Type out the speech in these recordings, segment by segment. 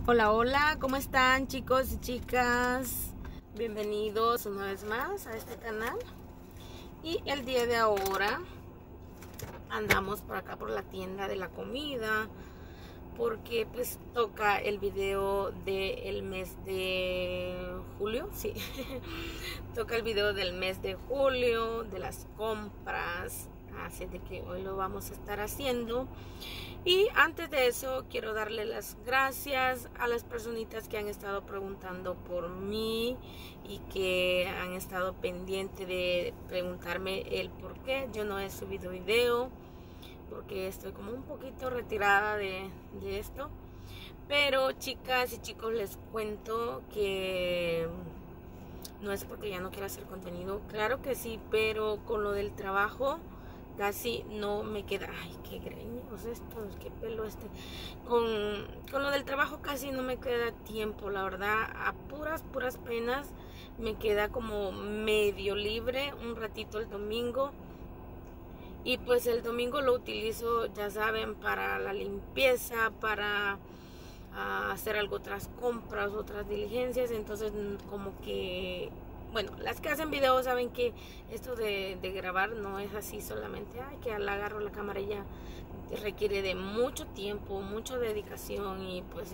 Hola, hola, ¿cómo están chicos y chicas? Bienvenidos una vez más a este canal. Y el día de ahora andamos por acá por la tienda de la comida, porque pues toca el video del mes de julio, sí. Toca el video del mes de julio, de las compras, así de que hoy lo vamos a estar haciendo. Y antes de eso quiero darle las gracias a las personitas que han estado preguntando por mí y que han estado pendientes de preguntarme el por qué yo no he subido video, porque estoy como un poquito retirada de esto. Pero chicas y chicos, les cuento que no es porque ya no quiera hacer contenido, claro que sí, pero con lo del trabajo casi no me queda. Ay, qué greños estos, qué pelo este. Con lo del trabajo casi no me queda tiempo, la verdad. A puras penas me queda como medio libre un ratito el domingo. Y pues el domingo lo utilizo, ya saben, para la limpieza, para hacer algo, otras compras, otras diligencias. Entonces como que, bueno, las que hacen videos saben que esto de grabar no es así solamente, ay, que al agarro la cámara y ya. Requiere de mucho tiempo, mucha dedicación y pues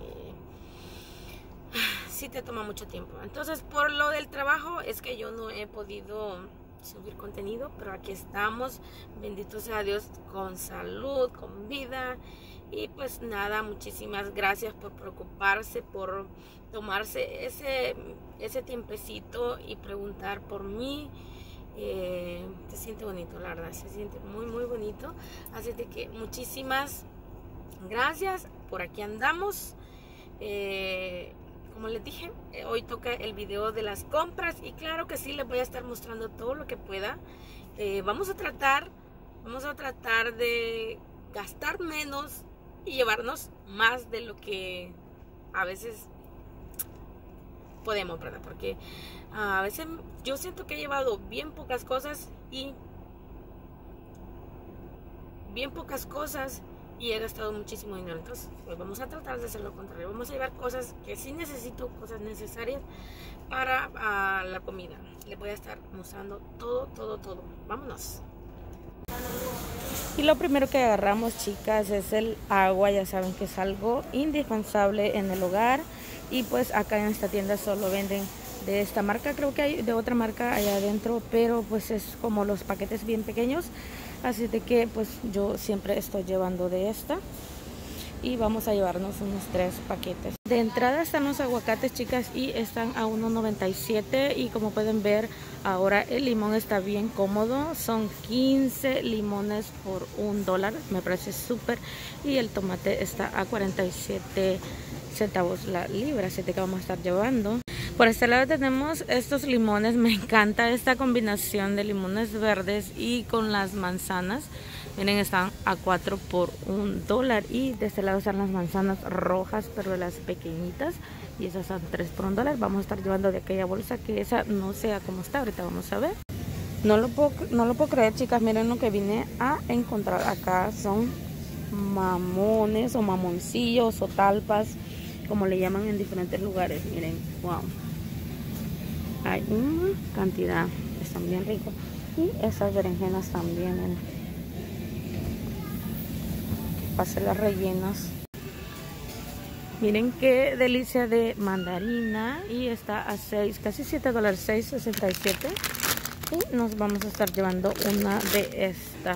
sí te toma mucho tiempo. Entonces por lo del trabajo es que yo no he podido subir contenido, pero aquí estamos, bendito sea Dios, con salud, con vida. Y pues nada, muchísimas gracias por preocuparse, por tomarse ese tiempecito y preguntar por mí. Se siente bonito, la verdad, se siente muy bonito. Así de que muchísimas gracias, por aquí andamos. Como les dije, hoy toca el video de las compras y claro que sí, les voy a estar mostrando todo lo que pueda. Vamos a tratar de gastar menos y llevarnos más de lo que a veces podemos, ¿verdad? Porque a veces yo siento que he llevado bien pocas cosas y he gastado muchísimo dinero. Entonces pues vamos a tratar de hacer lo contrario. Vamos a llevar cosas que sí necesito, cosas necesarias para la comida. Les voy a estar mostrando todo. Vámonos. Y lo primero que agarramos, chicas, es el agua. Ya saben que es algo indispensable en el hogar. Y pues acá en esta tienda solo venden de esta marca. Creo que hay de otra marca allá adentro, pero pues es como los paquetes bien pequeños. Así de que pues yo siempre estoy llevando de esta. Y vamos a llevarnos unos 3 paquetes. De entrada están los aguacates, chicas, y están a 1.97. Y como pueden ver, ahora el limón está bien cómodo. Son 15 limones por $1. Me parece súper. Y el tomate está a 47 centavos la libra. Así que vamos a estar llevando. Por este lado tenemos estos limones. Me encanta esta combinación de limones verdes y con las manzanas. Miren, están a 4 por $1. Y de este lado están las manzanas rojas, pero de las pequeñitas. Y esas son 3 por $1. Vamos a estar llevando de aquella bolsa, que esa no sé cómo está. Ahorita vamos a ver. No lo puedo creer, chicas. Miren lo que vine a encontrar acá. Son mamones o mamoncillos o talpas, como le llaman en diferentes lugares. Miren, wow. Hay una cantidad. Están bien ricos. Y esas berenjenas también, miren. Pasé las rellenas. Miren qué delicia de mandarina. Y está a 6, casi $7, $6.67. Y nos vamos a estar llevando una de estas.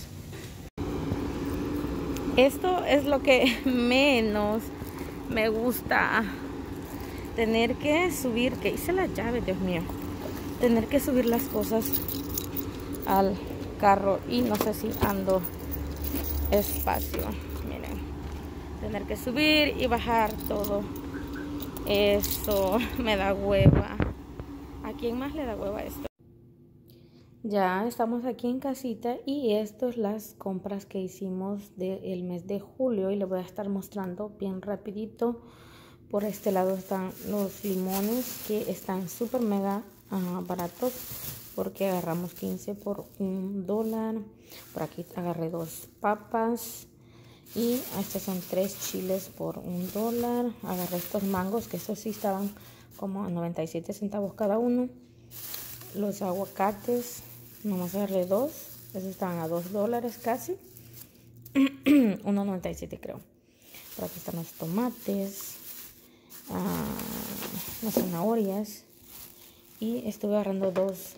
Esto es lo que menos me gusta. Tener que subir, que hice la llave, Dios mío. Tener que subir las cosas al carro. Y no sé si ando espacio. Miren, tener que subir y bajar todo eso me da hueva. ¿A quién más le da hueva esto? Ya estamos aquí en casita y esto es las compras que hicimos del mes de julio y les voy a estar mostrando bien rapidito. Por este lado están los limones, que están súper mega baratos, porque agarramos 15 por $1. Por aquí agarré 2 papas Y estos son 3 chiles por $1. Agarré estos mangos, que estos sí estaban como a 97 centavos cada uno. Los aguacates, nomás agarré 2. Esos estaban a $2 casi. 1.97 creo. Por aquí están los tomates, las zanahorias. Y estuve agarrando dos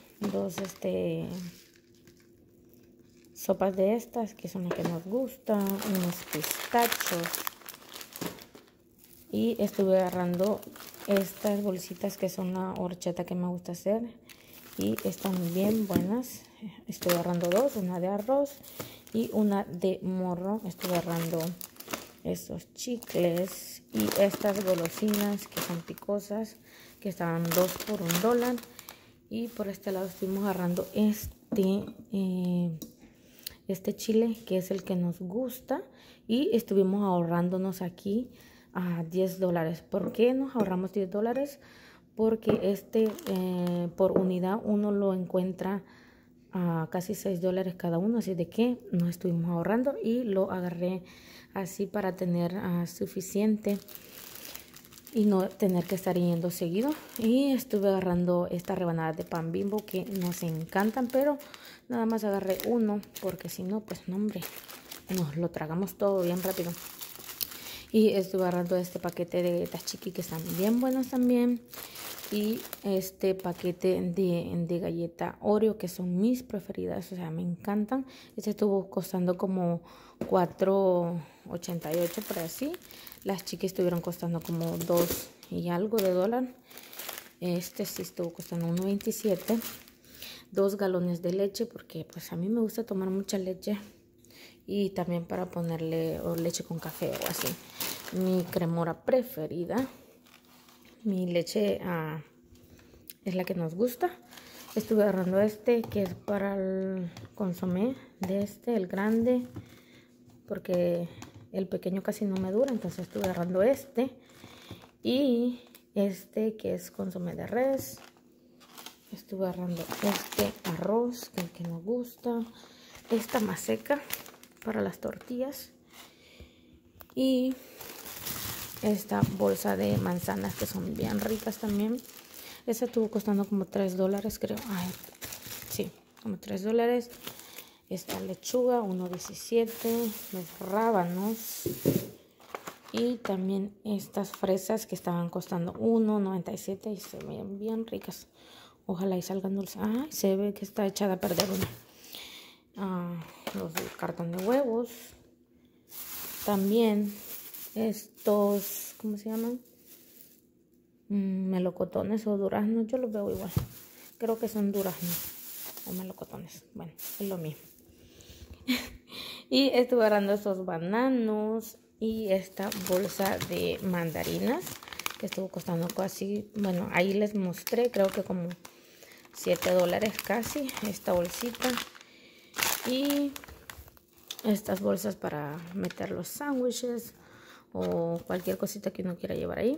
sopas de estas, que son las que nos gustan, unos pistachos. Y estuve agarrando estas bolsitas que son la horchata que me gusta hacer. Y están bien buenas. Estoy agarrando 2, una de arroz y una de morro. Estoy agarrando estos chicles y estas golosinas que son picosas, que estaban 2 por $1. Y por este lado estuvimos agarrando este chile, que es el que nos gusta, y estuvimos ahorrándonos aquí a $10. ¿Por qué nos ahorramos $10? Porque por unidad uno lo encuentra a casi $6 cada uno, así de que nos estuvimos ahorrando y lo agarré así para tener suficiente y no tener que estar yendo seguido. Y estuve agarrando estas rebanadas de pan Bimbo que nos encantan, pero nada más agarré uno porque si no, pues no, hombre, nos lo tragamos todo bien rápido. Y estuve agarrando este paquete de tzatziki que están bien buenos también. Y este paquete de galleta Oreo, que son mis preferidas, o sea, me encantan. Este estuvo costando como $4.88 por así. Las chiquis estuvieron costando como $2 y algo de dólar. Este sí estuvo costando $1.27. 2 galones de leche, porque pues a mí me gusta tomar mucha leche. Y también para ponerle leche con café o así. Mi cremora preferida. Mi leche es la que nos gusta. Estuve agarrando este, que es para el consomé de el grande, porque el pequeño casi no me dura, entonces estuve agarrando este. Y este, que es consomé de res. Estuve agarrando este arroz, que es el que nos gusta. Esta maseca para las tortillas. Y esta bolsa de manzanas, que son bien ricas también. Esta estuvo costando como $3, creo. Ay, sí, como $3. Esta lechuga, 1.17. Los rábanos. Y también estas fresas que estaban costando 1.97 y se ven bien ricas. Ojalá y salgan dulces. Ay, se ve que está echada a perder una. Los del cartón de huevos. También estos, ¿cómo se llaman? Melocotones o duraznos, yo los veo igual. Creo que son duraznos o melocotones. Bueno, es lo mismo. Y estuve agarrando estos bananos y esta bolsa de mandarinas, que estuvo costando casi, bueno, ahí les mostré, creo que como $7 casi, esta bolsita. Y estas bolsas para meter los sándwiches o cualquier cosita que uno quiera llevar ahí.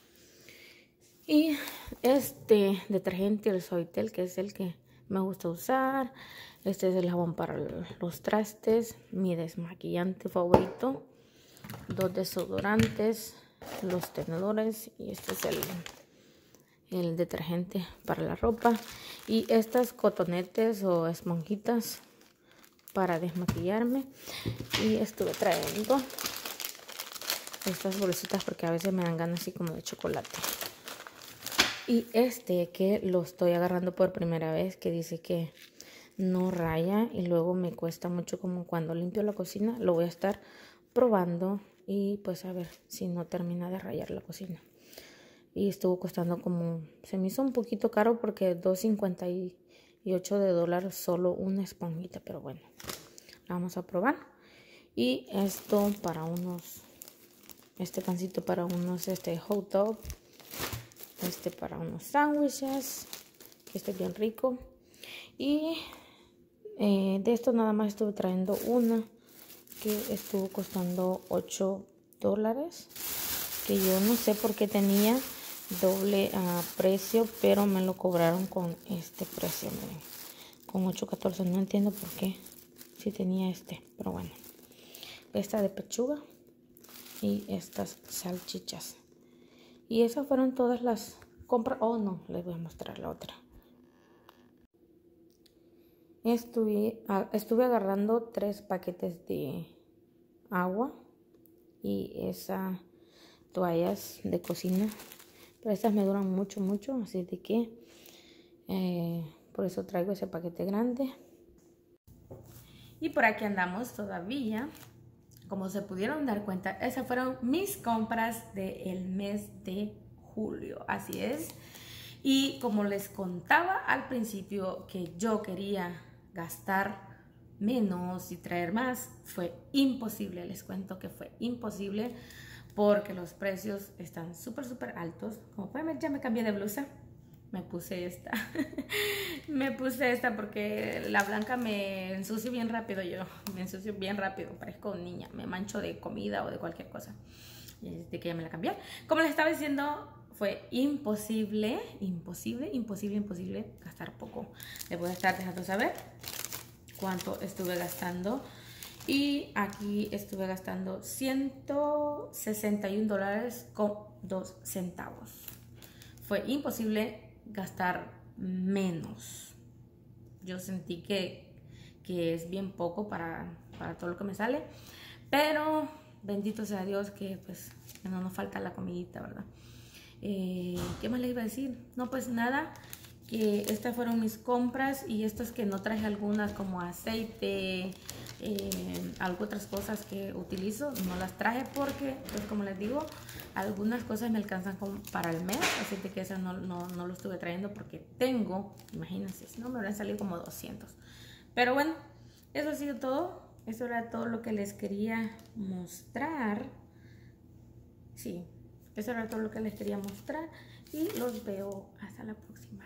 Y este detergente, el Suavitel, que es el que me gusta usar. Este es el jabón para los trastes, mi desmaquillante favorito. 2 desodorantes, los tenedores, y este es el detergente para la ropa. Y estas cotonetes o esponjitas para desmaquillarme. Y estuve trayendo estas bolsitas porque a veces me dan ganas así como de chocolate. Y este, que lo estoy agarrando por primera vez, que dice que no raya y luego me cuesta mucho, como cuando limpio la cocina. Lo voy a estar probando y pues a ver si no termina de rayar la cocina. Y estuvo costando como, se me hizo un poquito caro porque $2.58 de dólar solo una esponjita, pero bueno, la vamos a probar. Y esto para unos, este pancito para unos hot dog. Este para unos sándwiches, este es bien rico. Y de esto nada más estuve trayendo una que estuvo costando $8, que yo no sé por qué tenía doble precio, pero me lo cobraron con este precio, miren, con $8.14. No entiendo por qué si tenía pero bueno, esta de pechuga y estas salchichas. Y esas fueron todas las compras. Oh, no, les voy a mostrar la otra. Estuve agarrando 3 paquetes de agua y esas toallas de cocina. Pero estas me duran mucho, así de que por eso traigo ese paquete grande. Y por aquí andamos todavía. Como se pudieron dar cuenta, esas fueron mis compras del mes de julio. Así es. Y como les contaba al principio que yo quería gastar menos y traer más, fue imposible. Les cuento que fue imposible porque los precios están súper altos. Como pueden ver, ya me cambié de blusa. Me puse esta. Me puse esta porque la blanca me ensucio bien rápido. Yo me ensucio bien rápido. Parezco niña. Me mancho de comida o de cualquier cosa. Y desde que ya me la cambié. Como les estaba diciendo, fue imposible gastar poco. Les voy a estar dejando saber cuánto estuve gastando. Y aquí estuve gastando $161.02. Fue imposible gastar menos. Yo sentí que es bien poco para todo lo que me sale, pero bendito sea Dios que pues no nos falta la comidita, ¿verdad? ¿Qué más les iba a decir? No, pues nada, que estas fueron mis compras y estas que no traje algunas como aceite, algo otras cosas que utilizo, no las traje porque, pues como les digo, algunas cosas me alcanzan para el mes, así que eso no lo estuve trayendo porque tengo, imagínense, si no me habrán salido como 200. Pero bueno, eso ha sido todo, eso era todo lo que les quería mostrar. Sí, eso era todo lo que les quería mostrar y los veo hasta la próxima.